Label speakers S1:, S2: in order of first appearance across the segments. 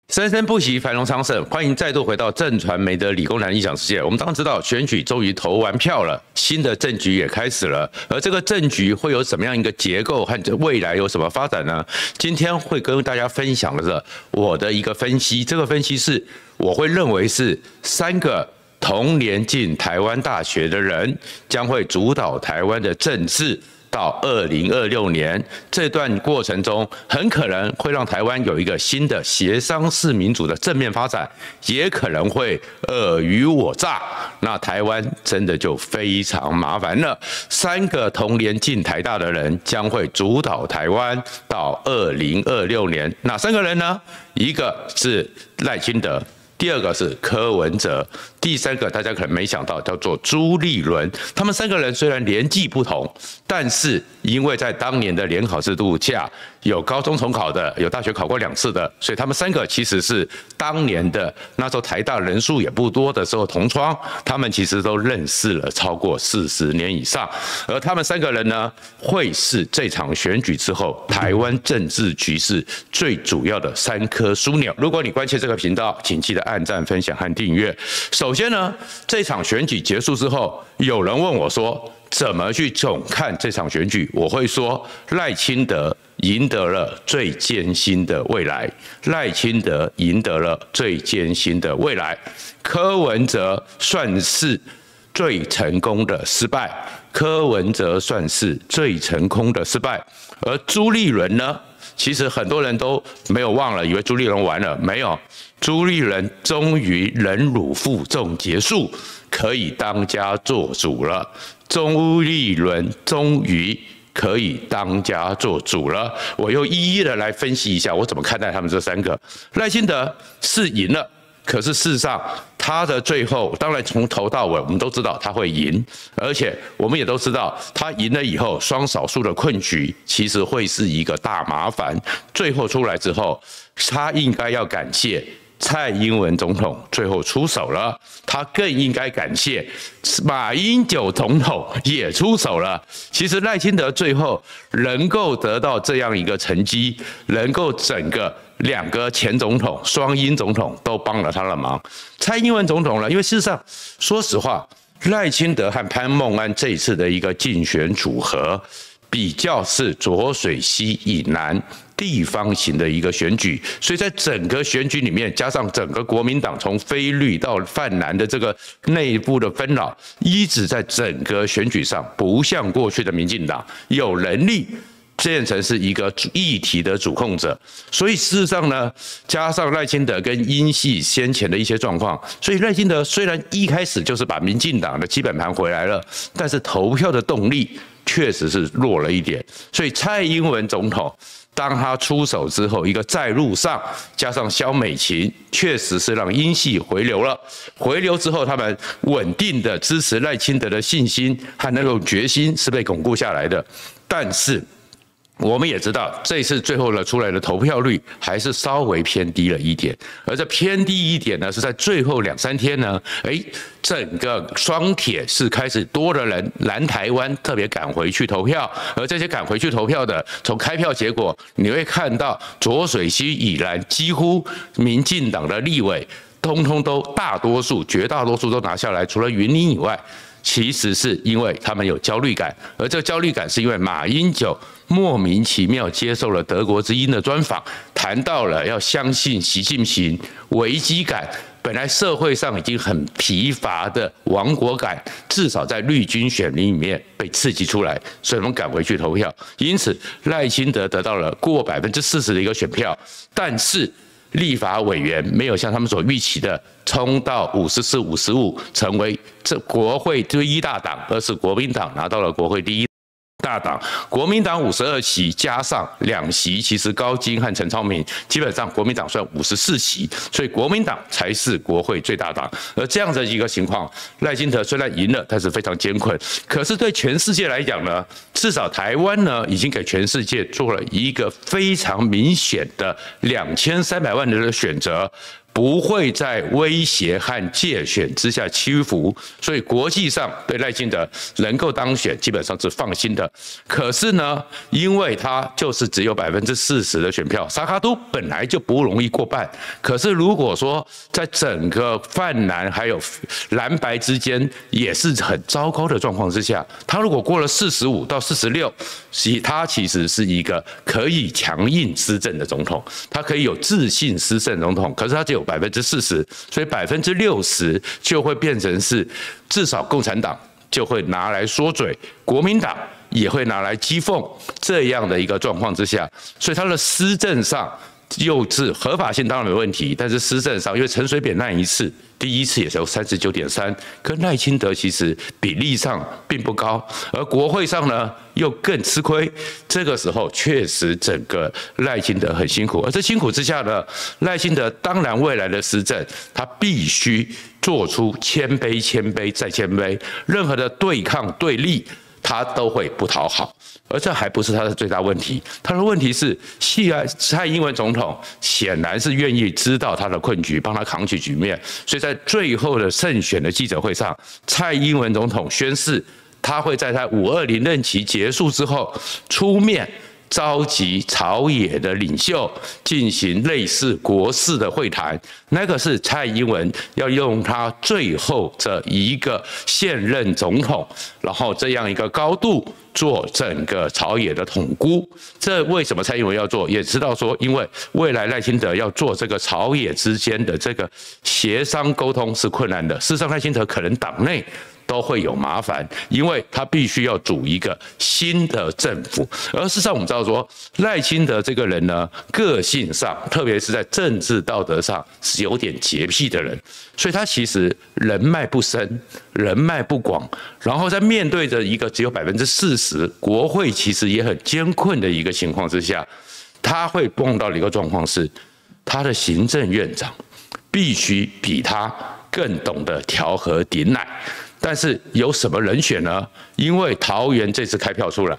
S1: 生生不息，繁荣昌盛。欢迎再度回到震传媒的理工男异想世界。我们当然知道，选举终于投完票了，新的政局也开始了。而这个政局会有什么样一个结构和未来有什么发展呢？今天会跟大家分享的是我的一个分析。这个分析是我会认为是3个同年进台湾大学的人将会主导台湾的政治。到2026年这段过程中，很可能会让台湾有一个新的协商式民主的正面发展，也可能会尔虞我诈。那台湾真的就非常麻烦了。3个同年进台大的人将会主导台湾到2026年，哪3个人呢？一个是赖清德。第2个是柯文哲，第3个大家可能没想到，叫做朱立伦。他们3个人虽然年纪不同，但是因为在当年的联考制度下，有高中重考的，有大学考过2次的，所以他们3个其实是当年的那时候台大人数也不多的时候同窗，他们其实都认识了超过40年以上。而他们3个人呢，会是这场选举之后台湾政治局势最主要的3颗枢纽。如果你关切这个频道，请记得按赞、分享和订阅。首先呢，这场选举结束之后，有人问我说，怎么去总看这场选举？我会说，赖清德赢得了最艰辛的未来，赖清德赢得了最艰辛的未来，柯文哲算是最成功的失败，柯文哲算是最成功的失败，而朱立伦呢？其实很多人都没有忘了，以为朱立伦完了，没有。朱立伦终于忍辱负重结束，可以当家做主了。朱立伦终于可以当家做主了。我又一一的来分析一下，我怎么看待他们这3个。赖清德是赢了，可是事实上他的最后，当然从头到尾我们都知道他会赢，而且我们也都知道他赢了以后，双少数的困局其实会是一个大麻烦。最后出来之后，他应该要感谢蔡英文总统最后出手了，他更应该感谢马英九总统也出手了。其实赖清德最后能够得到这样一个成绩，能够整个2个前总统、双英总统都帮了他的忙。蔡英文总统呢，因为事实上，说实话，赖清德和潘孟安这一次的一个竞选组合，比较是浊水溪以南地方型的一个选举，所以在整个选举里面，加上整个国民党从非绿到泛蓝的这个内部的纷扰，一直在整个选举上不像过去的民进党有能力变成是一个议题的主控者。所以事实上呢，加上赖清德跟英系先前的一些状况，所以赖清德虽然一开始就是把民进党的基本盘回来了，但是投票的动力确实是弱了一点。所以蔡英文总统当他出手之后，一个在路上，加上萧美琴，确实是让英系回流了。回流之后，他们稳定的支持赖清德的信心和那种决心是被巩固下来的。但是我们也知道，这次最后呢出来的投票率还是稍微偏低了一点，而这偏低一点呢，是在最后2、3天呢，整个双铁是开始多的人南台湾特别赶回去投票，而这些赶回去投票的，从开票结果你会看到浊水溪以南几乎民进党的立委，通通都绝大多数都拿下来，除了云林以外。其实是因为他们有焦虑感，而这个焦虑感是因为马英九莫名其妙接受了德国之音的专访，谈到了要相信习近平，危机感。本来社会上已经很疲乏的亡国感，至少在绿军选民里面被刺激出来，所以我们赶回去投票。因此，赖清德得到了过40%的一个选票，但是立法委员没有像他们所预期的冲到54、55，成为这国会第1大党，而是国民党拿到了国会第1大党。国民党52席加上2席，其实高金和陈超明基本上国民党算54席，所以国民党才是国会最大党。而这样的一个情况，赖清德虽然赢了，但是非常艰困。可是对全世界来讲呢，至少台湾呢已经给全世界做了一个非常明显的2300万人的选择。 不会在威胁和借选之下屈服，所以国际上对赖清德能够当选基本上是放心的。可是呢，因为他就是只有40%的选票，沙卡都本来就不容易过半。可是如果说在整个泛蓝还有蓝白之间也是很糟糕的状况之下，他如果过了45到46，他其实是一个可以强硬施政的总统，他可以有自信施政总统。可是他只有40%，所以60%就会变成是至少共产党就会拿来说嘴，国民党也会拿来讥讽这样的一个状况之下，所以他的施政上幼稚，合法性当然没问题，但是施政上，因为陈水扁那一次，第一次也是有39.3%，跟赖清德其实比例上并不高，而国会上呢又更吃亏。这个时候确实整个赖清德很辛苦，而这辛苦之下呢，赖清德当然未来的施政，他必须做出谦卑再谦卑，任何的对抗对立，他都会不讨好。而这还不是他的最大问题，他的问题是，蔡英文总统显然是愿意知道他的困局，帮他扛起局面，所以在最后的胜选的记者会上，蔡英文总统宣誓，他会在他520任期结束之后出面召集朝野的领袖进行类似国事的会谈，那个是蔡英文要用他最后这一个现任总统，然后这样一个高度做整个朝野的统估。这为什么蔡英文要做？也知道说，因为未来赖清德要做这个朝野之间的这个协商沟通是困难的。事实上，赖清德可能党内都会有麻烦，因为他必须要组一个新的政府。而事实上，我们知道说，赖清德这个人呢，个性上，特别是在政治道德上是有点洁癖的人，所以他其实人脉不深，人脉不广，然后在面对着一个只有40%，国会其实也很艰困的一个情况之下，他会碰到的一个状况是，他的行政院长必须比他更懂得调和顶奶。但是有什么人选呢？因为桃园这次开票出来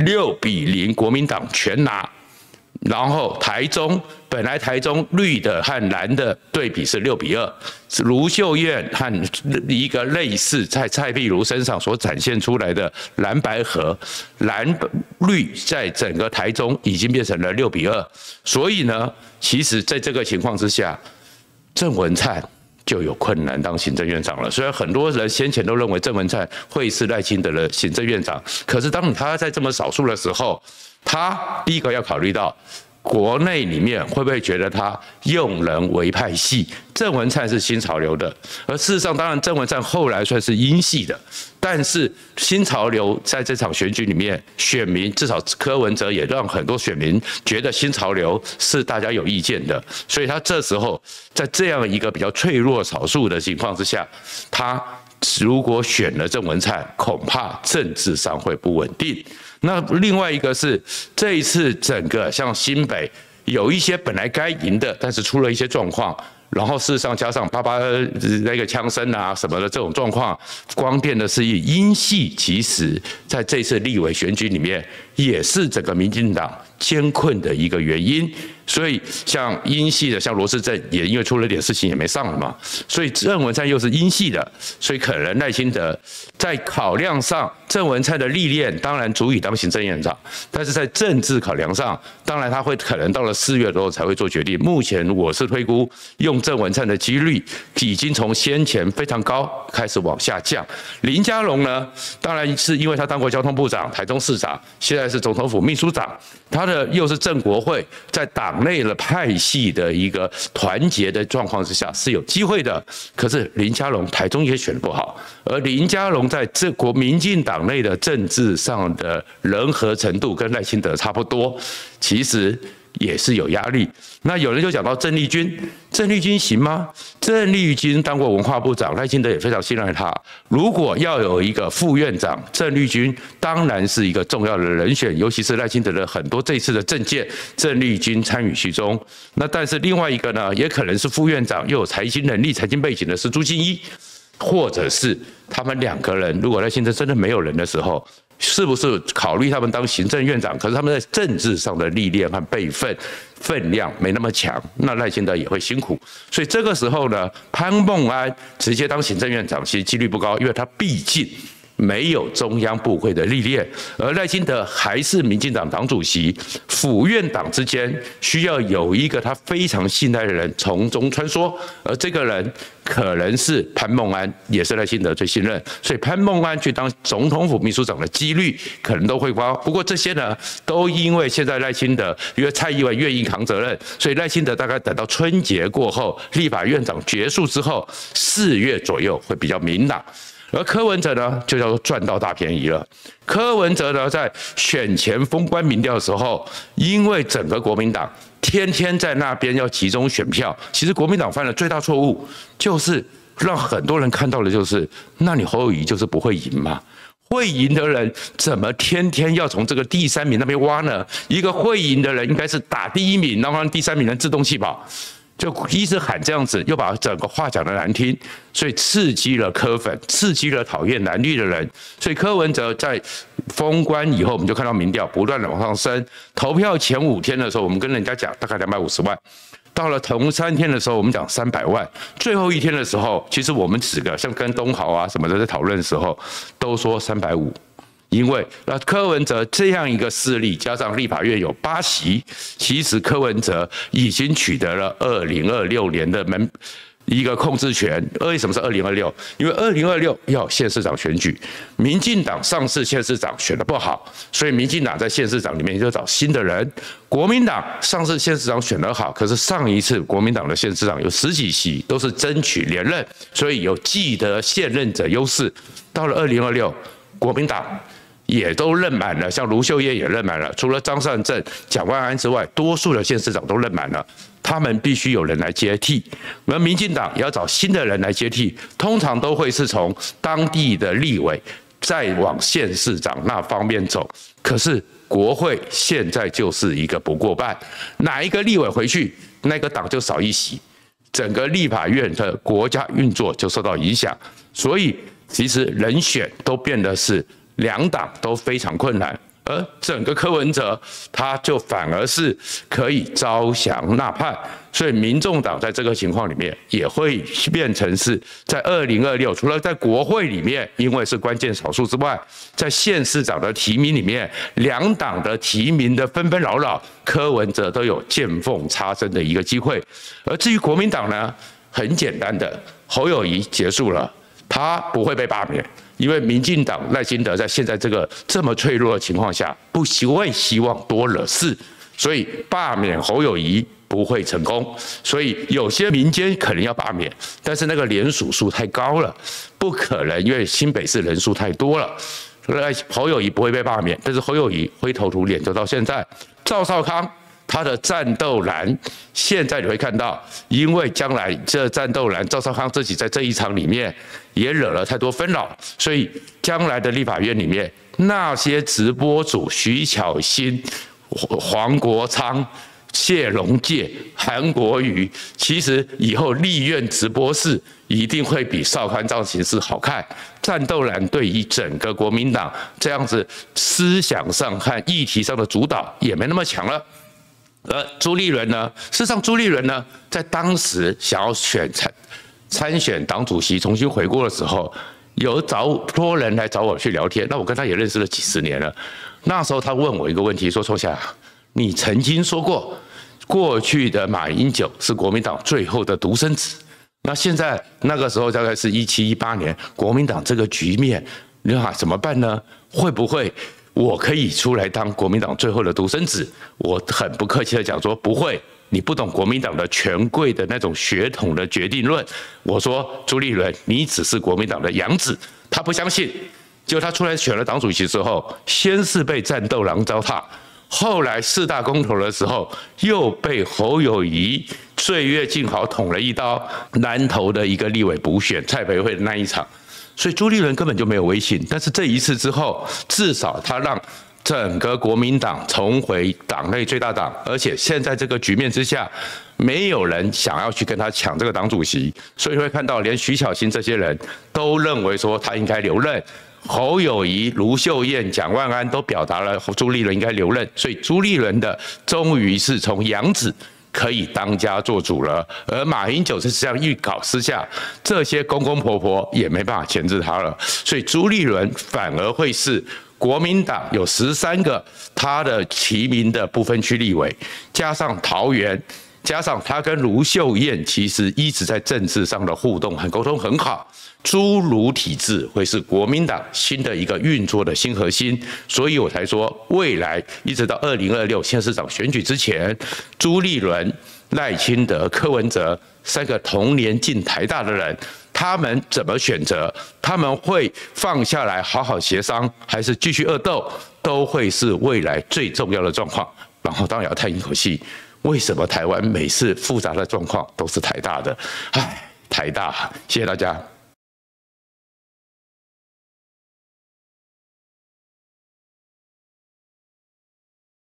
S1: 6-0，国民党全拿。然后台中本来台中绿的和蓝的对比是6-2，卢秀燕和一个类似在蔡壁如身上所展现出来的蓝白合，蓝绿在整个台中已经变成了6-2。所以呢，其实在这个情况之下，郑文灿就有困难当行政院长了。虽然很多人先前都认为郑文灿会是赖清德的行政院长，可是当他在这么少数的时候，他第一个要考虑到国内里面会不会觉得他用人为派系。郑文灿是新潮流的，而事实上，当然郑文灿后来算是英系的，但是新潮流在这场选举里面，选民至少柯文哲也让很多选民觉得新潮流是大家有意见的，所以他这时候在这样一个比较脆弱少数的情况之下，他如果选了郑文灿，恐怕政治上会不稳定。那另外一个是这一次整个像新北有一些本来该赢的，但是出了一些状况，然后事实上加上那个枪声啊什么的这种状况，光电的是英系，其实在这次立委选举里面也是整个民进党艰困的一个原因。所以像英系的，像罗仕正也因为出了点事情也没上了嘛，所以郑文灿又是英系的，所以可能赖清德在考量上，郑文灿的历练当然足以当行政院长，但是在政治考量上，当然他会可能到了4月的时候才会做决定。目前我是推估用郑文灿的几率已经从先前非常高开始往下降。林佳龙呢，当然是因为他当过交通部长、台中市长，现在是总统府秘书长，他的又是正国会，在党内的派系的一个团结的状况之下是有机会的。可是林佳龙台中也选得不好，而林佳龙在民进党内的政治上的人和程度跟赖清德差不多，其实也是有压力。那有人就讲到郑丽君，郑丽君行吗？郑丽君当过文化部长，赖清德也非常信赖他。如果要有一个副院长，郑丽君当然是一个重要的人选，尤其是赖清德的很多这次的政见，郑丽君参与其中。那但是另外一个呢，也可能是副院长，又有财经能力、财经背景的是朱敬一，或者是他们2个人，如果赖清德真的没有人的时候， 是不是考虑他们当行政院长？可是他们在政治上的历练和辈分量没那么强，那赖清德也会辛苦。所以这个时候呢，潘孟安直接当行政院长，其实几率不高，因为他毕竟没有中央部会的历练，而赖清德还是民进党党主席，府院党之间需要有一个他非常信赖的人从中穿梭，而这个人可能是潘孟安，也是赖清德最信任，所以潘孟安去当总统府秘书长的几率可能都会高。不过这些呢，都因为现在赖清德因为蔡英文愿意扛责任，所以赖清德大概等到春节过后，立法院长结束之后，4月左右会比较明朗。而柯文哲呢，就叫做赚到大便宜了。柯文哲呢，在选前封关民调的时候，因为整个国民党天天在那边要集中选票，其实国民党犯了最大错误，就是让很多人看到的就是，那你侯友宜就是不会赢嘛？会赢的人怎么天天要从这个第3名那边挖呢？一个会赢的人应该是打第1名，然后让第3名人自动弃保。就一直喊这样子，又把整个话讲得难听，所以刺激了柯粉，刺激了讨厌蓝绿的人。所以柯文哲在封关以后，我们就看到民调不断的往上升。投票前5天的时候，我们跟人家讲大概250万，到了同3天的时候，我们讲300万。最后1天的时候，其实我们几个像跟东豪啊什么的在讨论的时候，都说350。因为柯文哲这样一个势力，加上立法院有8席，其实柯文哲已经取得了2026年的一个控制权。为什么是2026？因为2026要县市长选举，民进党上次县市长选得不好，所以民进党在县市长里面就找新的人。国民党上次县市长选得好，可是上一次国民党的县市长有10几席都是争取连任，所以有既得现任者优势。到了2026，国民党也都任满了，像卢秀燕也任满了，除了张善政、蒋万安之外，多数的县市长都任满了，他们必须有人来接替。而民进党也要找新的人来接替，通常都会是从当地的立委再往县市长那方面走。可是国会现在就是一个不过半，哪一个立委回去，那个党就少1席，整个立法院的国家运作就受到影响。所以其实人选都变得是2党都非常困难，而整个柯文哲他就反而是可以招降纳叛，所以民众党在这个情况里面也会变成是在2026，除了在国会里面因为是关键少数之外，在县市长的提名里面，2党的提名的纷纷扰扰，柯文哲都有见缝插针的一个机会。而至于国民党呢，很简单的，侯友宜结束了，他不会被罢免。因为民进党赖清德在现在这个这么脆弱的情况下，不会希望多惹事，所以罢免侯友宜不会成功。所以有些民间可能要罢免，但是那个联署数太高了，不可能，因为新北市人数太多了。侯友宜不会被罢免，但是侯友宜灰头土脸就到现在。赵少康他的战斗蓝，现在你会看到，因为将来这战斗蓝赵少康自己在这一场里面也惹了太多纷扰，所以将来的立法院里面那些直播主徐巧芯、黄国昌、谢龙介、韩国瑜，其实以后立院直播室一定会比少康造型室好看。战斗蓝对于整个国民党这样子思想上和议题上的主导也没那么强了。而朱立伦呢？事实上，朱立伦呢，在当时想要参选党主席重新回国的时候，有托人来找我去聊天。那我跟他也认识了几10年了。那时候他问我一个问题，说：“创夏，你曾经说过，过去的马英九是国民党最后的独生子。那现在那个时候大概是17、18年，国民党这个局面，那怎么办呢？会不会？”我可以出来当国民党最后的独生子，我很不客气的讲说不会，你不懂国民党的权贵的那种血统的决定论。我说朱立伦，你只是国民党的养子，他不相信。结果他出来选了党主席之后，先是被战斗狼糟蹋，后来4大公投的时候又被侯友宜岁月静好捅了一刀，南投的一个立委补选蔡培慧的那一场。所以朱立伦根本就没有威信，但是这一次之后，至少他让整个国民党重回党内最大党，而且现在这个局面之下，没有人想要去跟他抢这个党主席，所以会看到连徐巧芯这些人都认为说他应该留任。 侯友宜、卢秀燕、蒋万安都表达了朱立伦应该留任，所以朱立伦的终于是从养子可以当家做主了。而马英九是这样预告私下，这些公公婆婆也没办法钳制他了，所以朱立伦反而会是国民党有13个他的提名的不分区立委，加上桃园。加上他跟卢秀燕其实一直在政治上的互动和沟通很好，朱卢体制会是国民党新的一个运作的新核心，所以我才说未来一直到2026县市长选举之前，朱立伦、赖清德、柯文哲3个同年进台大的人，他们怎么选择？他们会放下来好好协商，还是继续恶斗？都会是未来最重要的状况。然后当然要叹一口气。为什么台湾每次复杂的状况都是台大的？唉，台大，谢谢大家。